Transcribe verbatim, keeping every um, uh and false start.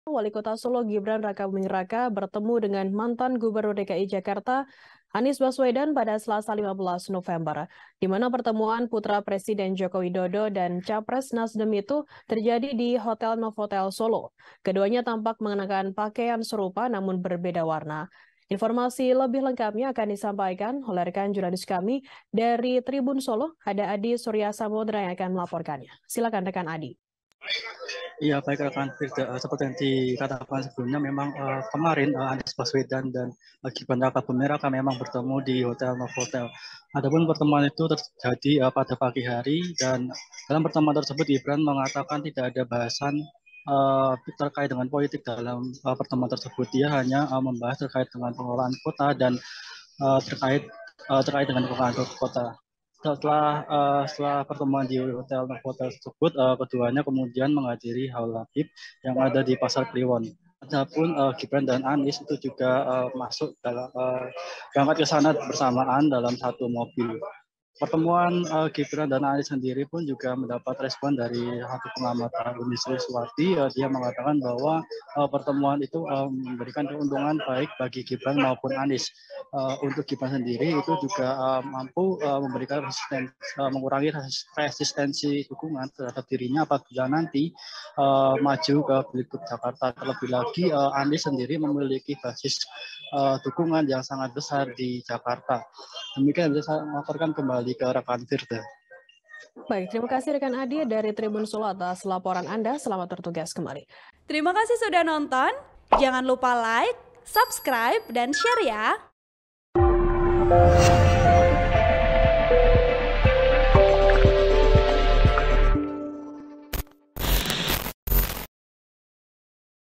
Wali Kota Solo Gibran Rakabuming Raka bertemu dengan mantan Gubernur D K I Jakarta Anies Baswedan pada Selasa lima belas November, di mana pertemuan putra Presiden Joko Widodo dan Capres Nasdem itu terjadi di Hotel Novotel Solo. Keduanya tampak mengenakan pakaian serupa namun berbeda warna. Informasi lebih lengkapnya akan disampaikan oleh rekan jurnalis kami dari Tribun Solo, ada Adi Surya Samudra yang akan melaporkannya. Silakan rekan Adi. Iya, baik rekan Firda, uh, seperti yang dikatakan sebelumnya, memang uh, kemarin uh, Anies Baswedan dan uh, Gibran Rakabuming Raka memang bertemu di Hotel Novotel. Adapun pertemuan itu terjadi uh, pada pagi hari, dan dalam pertemuan tersebut Gibran mengatakan tidak ada bahasan uh, terkait dengan politik dalam uh, pertemuan tersebut. Dia hanya uh, membahas terkait dengan pengelolaan kota dan uh, terkait uh, terkait dengan pengelolaan kota. Setelah uh, setelah pertemuan di hotel hotel tersebut, uh, keduanya kemudian menghadiri Haul Habib yang ada di Pasar Kliwon. Adapun uh, Gibran dan Anies itu juga uh, masuk dalam uh, berangkat ke sana bersamaan dalam satu mobil. Pertemuan uh, Gibran dan Anies sendiri pun juga mendapat respon dari satu pengamat Uni Suliswati. Uh, dia mengatakan bahwa uh, pertemuan itu uh, memberikan keuntungan baik bagi Gibran maupun Anies. Uh, untuk Gibran sendiri itu juga uh, mampu uh, memberikan resisten, uh, mengurangi resistensi dukungan terhadap dirinya apabila nanti uh, maju ke Pilgub Jakarta. Terlebih lagi uh, Anies sendiri memiliki basis uh, dukungan yang sangat besar di Jakarta. Demikian bisa saya melaporkan kembali ke rekan Firda. Baik, terima kasih rekan Adi dari Tribun Solo atas laporan Anda. Selamat bertugas kembali. Terima kasih sudah nonton. Jangan lupa like, subscribe, dan share ya.